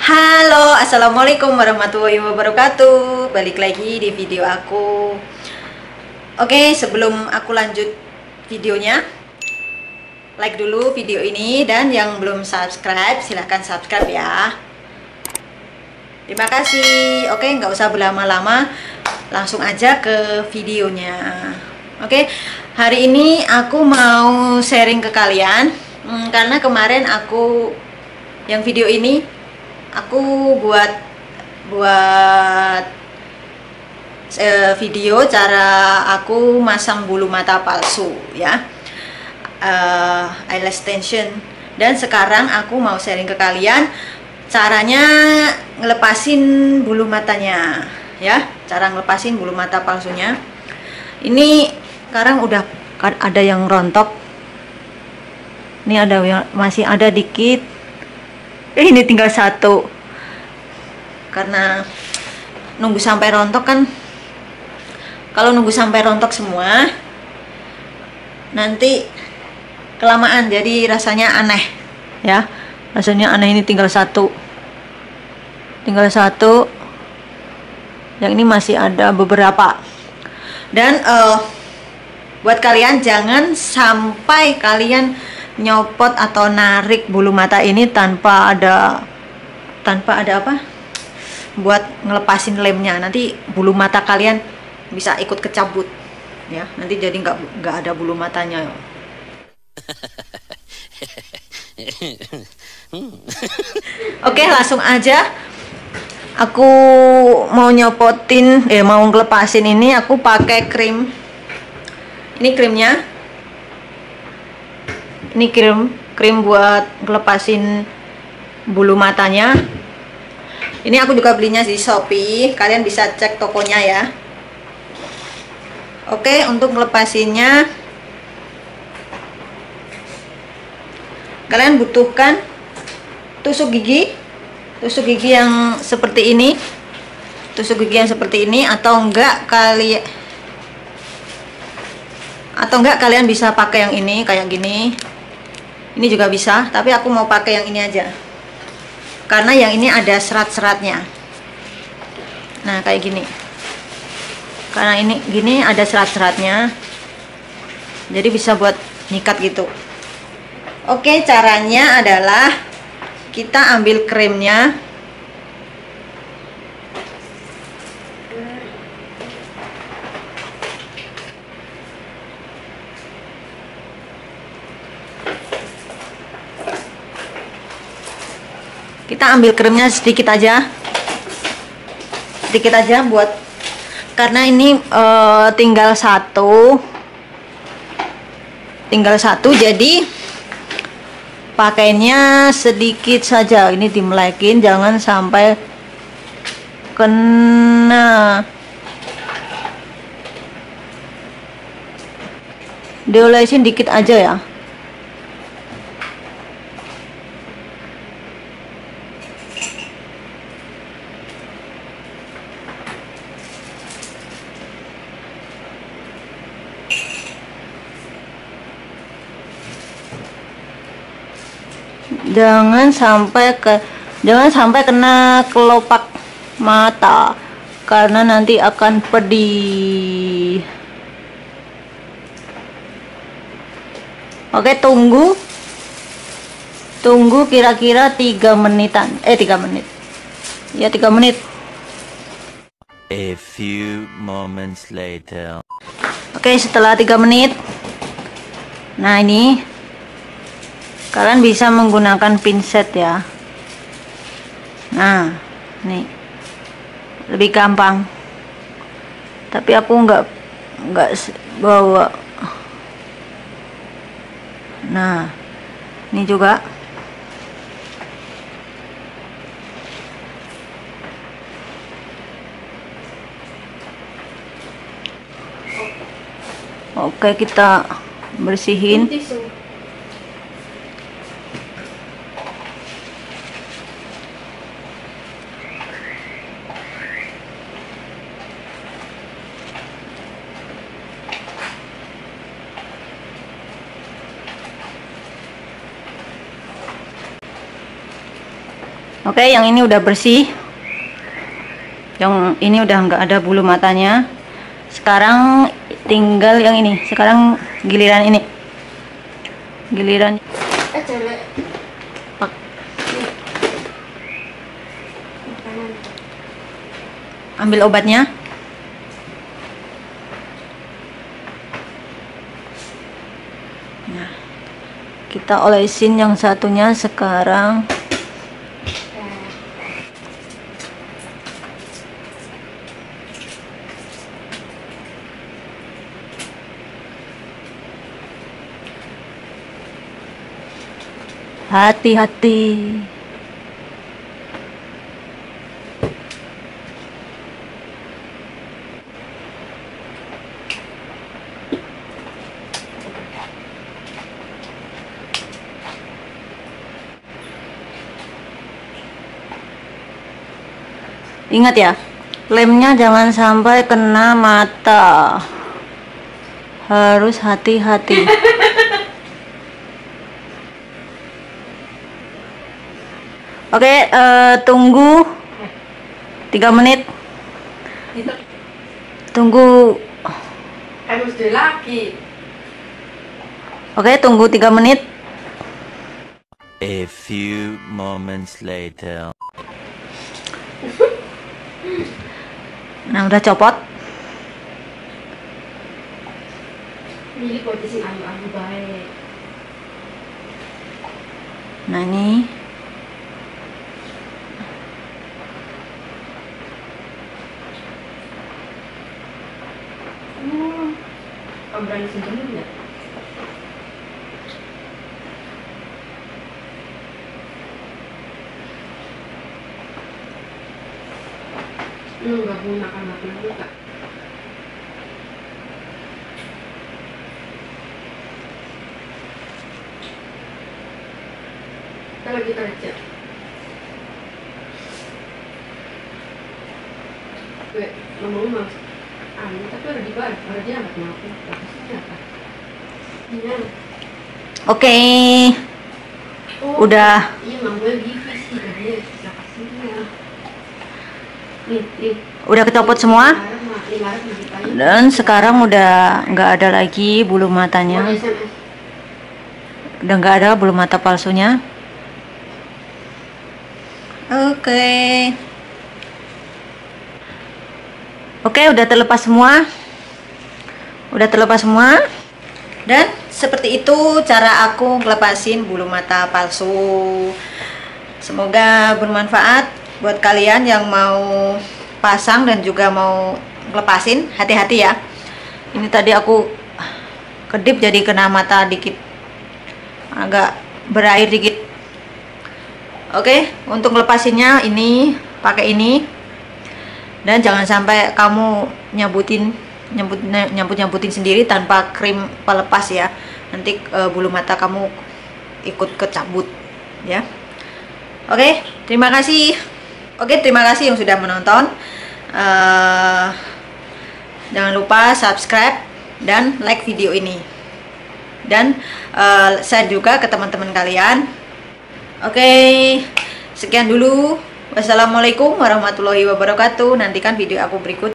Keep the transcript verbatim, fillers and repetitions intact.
Halo, assalamualaikum warahmatullahi wabarakatuh. Balik lagi di video aku. Oke, sebelum aku lanjut videonya, like dulu video ini, dan yang belum subscribe silahkan subscribe ya. Terima kasih. Oke, nggak usah berlama-lama, langsung aja ke videonya. Oke, hari ini aku mau sharing ke kalian, hmm, karena kemarin aku yang video ini aku buat buat uh, video cara aku masang bulu mata palsu ya, uh, eyelash extension. Dan sekarang aku mau sharing ke kalian caranya ngelepasin bulu matanya ya, cara ngelepasin bulu mata palsunya. Ini sekarang udah ada yang rontok, ini ada yang masih ada dikit. Eh, ini tinggal satu, karena nunggu sampai rontok kan. Kalau nunggu sampai rontok semua nanti kelamaan, jadi rasanya aneh ya, rasanya aneh. Ini tinggal satu, tinggal satu, yang ini masih ada beberapa. Dan uh, buat kalian, jangan sampai kalian nyopot atau narik bulu mata ini tanpa ada tanpa ada apa buat ngelepasin lemnya. Nanti bulu mata kalian bisa ikut kecabut ya, nanti jadi nggak nggak ada bulu matanya. Oke, langsung aja aku mau nyopotin eh mau ngelepasin ini. Aku pakai krim, ini krimnya. Ini krim krim buat ngelepasin bulu matanya. Ini aku juga belinya di Shopee, kalian bisa cek tokonya ya. Oke, untuk ngelepasinnya kalian butuhkan tusuk gigi, tusuk gigi yang seperti ini, tusuk gigi yang seperti ini, atau enggak kali atau enggak kalian bisa pakai yang ini kayak gini. Ini juga bisa, tapi aku mau pakai yang ini aja karena yang ini ada serat-seratnya. Nah, kayak gini, karena ini gini ada serat-seratnya, jadi bisa buat nyikat gitu. Oke, caranya adalah kita ambil krimnya, kita ambil krimnya sedikit aja, sedikit aja buat, karena ini uh, tinggal satu, tinggal satu, jadi pakainya sedikit saja. Ini dimelekin, jangan sampai kena, diolesin dikit aja ya. Jangan sampai ke jangan sampai kena kelopak mata, karena nanti akan pedih. Oke, tunggu tunggu kira-kira tiga menitan eh tiga menit ya, tiga menit. A few moments later. Oke, setelah tiga menit, nah ini kalian bisa menggunakan pinset ya. Nah, nih lebih gampang, tapi aku nggak nggak bawa. Nah, ini juga. Oke, kita bersihin. Oke, yang ini udah bersih. Yang ini udah nggak ada bulu matanya. Sekarang tinggal yang ini. Sekarang giliran ini. Giliran. Eh, cewek. Pak. Ambil obatnya. Nah, kita olesin yang satunya sekarang. Hati-hati. Ingat ya, lemnya jangan sampai kena mata. Harus hati-hati. Oke, uh, tunggu tiga menit. Tunggu. Harus laki. Oke, tunggu tiga menit. A few moments later. Nah, udah copot. Ini posisi ayu-ayu baik. Nah, ini. Hmm. Kamu berani sendiri nggak? Lu nggak mau makan-makan juga. Kita lagi kerja. Gue ngomong-ngomong anu, tapi udah dibayar, udah diangkat maafin. Bagusnya apa? Iya. Oke. Oh, Udah. Iya, mang gue givi sih, dia bisa kasihnya. Nih, nih. Udah kecopot semua. Dan sekarang udah nggak ada lagi bulu matanya. Udah nggak ada bulu mata palsunya. Oke. Oke, udah terlepas semua. Udah terlepas semua. Dan seperti itu cara aku ngelepasin bulu mata palsu. Semoga bermanfaat buat kalian yang mau pasang dan juga mau ngelepasin. Hati-hati ya. Ini tadi aku kedip jadi kena mata dikit. Agak berair dikit. Oke, untuk ngelepasinnya ini pakai ini. Dan jangan sampai kamu nyabutin nyambut nyambut nyambutin sendiri tanpa krim pelepas ya. Nanti e, bulu mata kamu ikut kecabut ya. Oke, terima kasih. Oke, terima kasih yang sudah menonton. E, jangan lupa subscribe dan like video ini. Dan e, share juga ke teman-teman kalian. Oke, sekian dulu. Wassalamualaikum warahmatullahi wabarakatuh. Nantikan video aku berikut.